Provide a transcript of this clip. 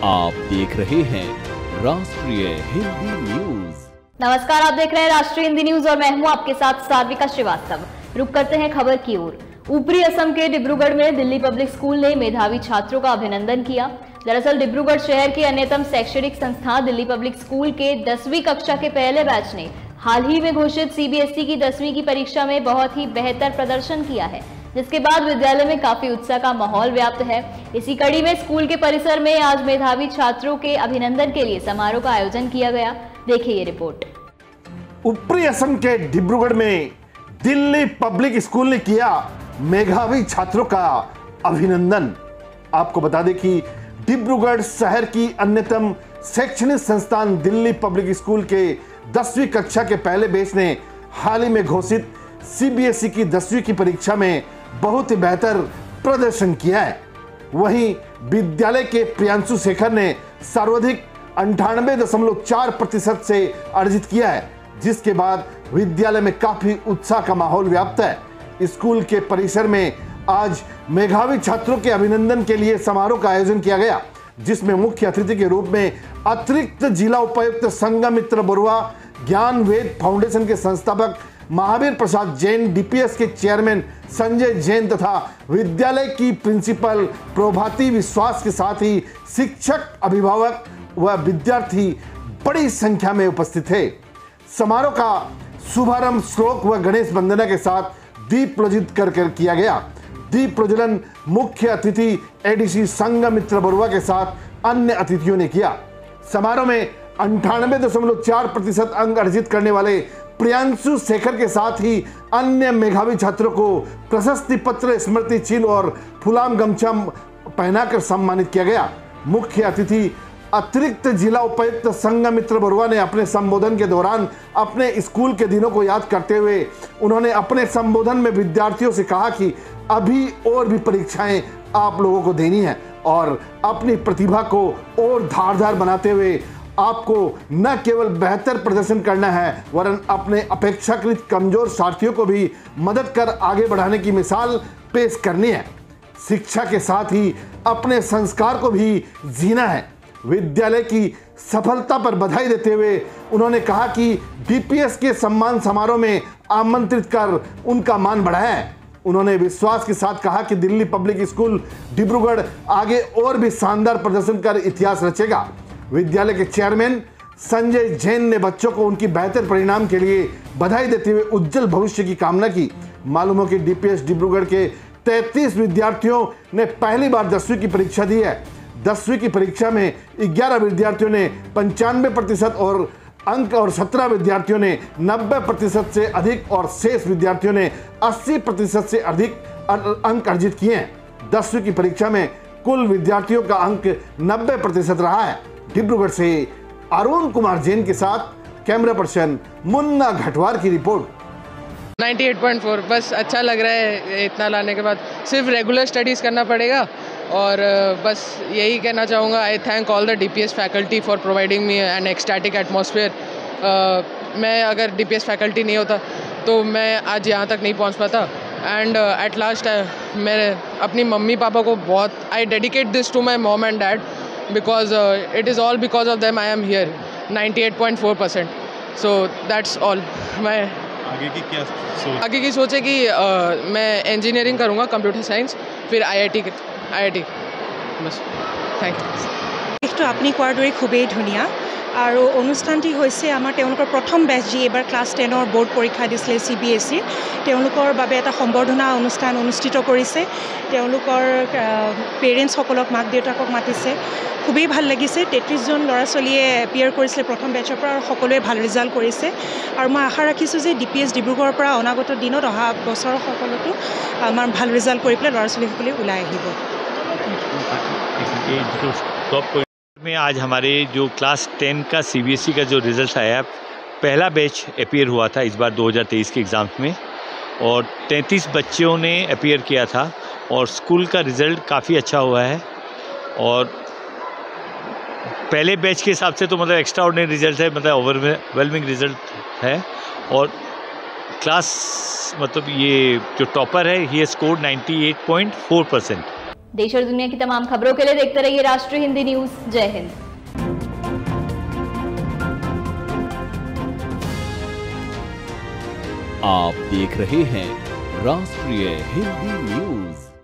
आप देख रहे हैं राष्ट्रीय हिंदी न्यूज। नमस्कार, आप देख रहे हैं राष्ट्रीय हिंदी न्यूज और मैं हूं आपके साथ सार्विका श्रीवास्तव। रुक करते हैं खबर की ओर। ऊपरी असम के डिब्रूगढ़ में दिल्ली पब्लिक स्कूल ने मेधावी छात्रों का अभिनंदन किया। दरअसल डिब्रूगढ़ शहर की अन्यतम शैक्षणिक संस्था दिल्ली पब्लिक स्कूल के 10वीं कक्षा के पहले बैच ने हाल ही में घोषित सीबीएसई की 10वीं की परीक्षा में बहुत ही बेहतर प्रदर्शन किया है, जिसके बाद विद्यालय में काफी उत्साह का माहौल व्याप्त है। इसी कड़ी में स्कूल के परिसर में आज मेधावी छात्रों के अभिनंदन के लिए समारोह का आयोजन किया गया। देखिए ये रिपोर्ट। ऊपरी असम के डिब्रूगढ़ में दिल्ली पब्लिक स्कूल ने किया मेधावी छात्रों का अभिनंदन। आपको बता दें कि डिब्रूगढ़ शहर की अन्यतम शैक्षणिक संस्थान दिल्ली पब्लिक स्कूल के 10वीं कक्षा के पहले बैच ने हाल ही में घोषित सीबीएसई की 10वीं की परीक्षा में बहुत ही बेहतर प्रदर्शन किया है। वहीं विद्यालय के प्रियांशु शेखर ने सर्वाधिक 98.4% से अर्जित किया है, जिसके बाद विद्यालय में काफी उत्साह का माहौल व्याप्त है। स्कूल के परिसर में आज मेधावी छात्रों के अभिनंदन के लिए समारोह का आयोजन किया गया, जिसमें मुख्य अतिथि के रूप में अतिरिक्त जिला उपायुक्त संघमित्र बरुआ, ज्ञान वेद फाउंडेशन के संस्थापक महावीर प्रसाद जैन, डीपीएस के चेयरमैन संजय जैन तथा विद्यालय की प्रिंसिपल प्रभाती विश्वास के साथ ही शिक्षक, अभिभावक व विद्यार्थी बड़ी संख्या में उपस्थित थे। समारोह का शुभारंभ श्लोक व गणेश वंदना के साथ दीप प्रज्वलित कर किया गया। दीप प्रज्वलन मुख्य अतिथि एडीसी संघमित्र बरुआ के साथ अन्य अतिथियों ने किया। समारोह में 98.4% अंक अर्जित करने वाले प्रियांशु शेखर के साथ ही अन्य मेधावी छात्रों को प्रशस्ति पत्र, स्मृति चिन्ह और फुलाम गमछा पहनाकर सम्मानित किया गया। मुख्य अतिथि अतिरिक्त जिला उपायुक्त संघमित्र बरुआ ने अपने संबोधन के दौरान अपने स्कूल के दिनों को याद करते हुए उन्होंने अपने संबोधन में विद्यार्थियों से कहा कि अभी और भी परीक्षाएं आप लोगों को देनी है और अपनी प्रतिभा को और धारदार बनाते हुए आपको न केवल बेहतर प्रदर्शन करना है, वरन अपने अपेक्षाकृत कमजोर साथियों को भी मदद कर आगे बढ़ाने की मिसाल पेश करनी है। शिक्षा के साथ ही अपने संस्कार को भी जीना है। विद्यालय की सफलता पर बधाई देते हुए उन्होंने कहा कि डीपीएस के सम्मान समारोह में आमंत्रित कर उनका मान बढ़ाया है। उन्होंने विश्वास के साथ कहा कि दिल्ली पब्लिक स्कूल डिब्रूगढ़ आगे और भी शानदार प्रदर्शन कर इतिहास रचेगा। विद्यालय के चेयरमैन संजय जैन ने बच्चों को उनकी बेहतर परिणाम के लिए बधाई देते हुए उज्जवल भविष्य की कामना की। मालूम हो कि डीपीएस डिब्रूगढ़ के 33 विद्यार्थियों ने पहली बार 10वीं की परीक्षा दी है। 10वीं की परीक्षा में 11 विद्यार्थियों ने 95% और अंक और 17 विद्यार्थियों ने 90% से अधिक और शेष विद्यार्थियों ने 80% से अधिक अंक अर्जित किए हैं। 10वीं की परीक्षा में कुल विद्यार्थियों का अंक 90% रहा है। डिब्रूगढ़ से अरुण कुमार जैन के साथ कैमरा पर्सन मुन्ना घटवार की रिपोर्ट। 98.4 बस अच्छा लग रहा है। इतना लाने के बाद सिर्फ रेगुलर स्टडीज़ करना पड़ेगा और बस यही कहना चाहूँगा। I thank all the DPS faculty for providing me an ecstatic atmosphere. मैं अगर डीपीएस फैकल्टी नहीं होता तो मैं आज यहाँ तक नहीं पहुँच पाता। एंड एट लास्ट मैं अपनी मम्मी पापा को बहुत I dedicate this to my mom and dad because it is all because of them I am here 98.4%। So that's all. मैं आगे की क्या सोच? आगे की सोच है कि मैं इंजीनियरिंग करूँगा, कंप्यूटर साइंस, फिर आईआईटी बस। Thank you. तो अपनी कोৱাৰ দৰে খুবেই ধুনীয়া আৰু অনুষ্ঠানটি হৈছে আমাৰ তেওঁলোকৰ প্ৰথম বেচ যি এবাৰ ক্লাছ 10ৰ বোৰ্ড পৰীক্ষা দিছিলে CBSE তেওঁলোকৰ বাবে এটা সম্বৰ্ধনা অনুষ্ঠান অনুষ্ঠিত কৰিছে। তেওঁলোকৰ পেৰেণ্টছসকলক, মাক দেউতাকক মাতিছে। খুবেই ভাল লাগিছে। 33জন ল'ৰা ছোৱালীয়ে এপিয়াৰ কৰিছিলে প্ৰথম বেচৰ পৰা আৰু সকলোৱে ভাল ৰিজাল্ট কৰিছে আৰু মই আশা ৰাখিছোঁ যে DPS ডিব্ৰুগড়ৰ পৰা অনাগত দিনত অহা বছৰৰ সকলোতো আমাৰ ভাল ৰিজাল্ট কৰি পেলাই ল'ৰা ছোৱালীসকলে ওলাই আহিব। टॉप में आज हमारे जो क्लास 10 का CBSE का जो रिज़ल्ट आया, पहला बैच अपीयर हुआ था इस बार 2023 के एग्ज़ाम्स में और 33 बच्चों ने अपीयर किया था और स्कूल का रिज़ल्ट काफ़ी अच्छा हुआ है। और पहले बैच के हिसाब से तो मतलब एक्स्ट्रा ऑर्डिनरी रिज़ल्ट है, मतलब ओवरवेलमिंग रिज़ल्ट है। और क्लास मतलब ये जो टॉपर है ये स्कोर 98.4%। देश और दुनिया की तमाम खबरों के लिए देखते रहिए राष्ट्रीय हिंदी न्यूज। जय हिंद। आप देख रहे हैं राष्ट्रीय हिंदी न्यूज।